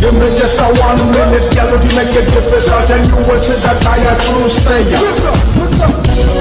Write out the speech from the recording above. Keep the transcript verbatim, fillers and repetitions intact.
Give me just a one minute, girl, to make it difficult, and you will see that I am true sayer.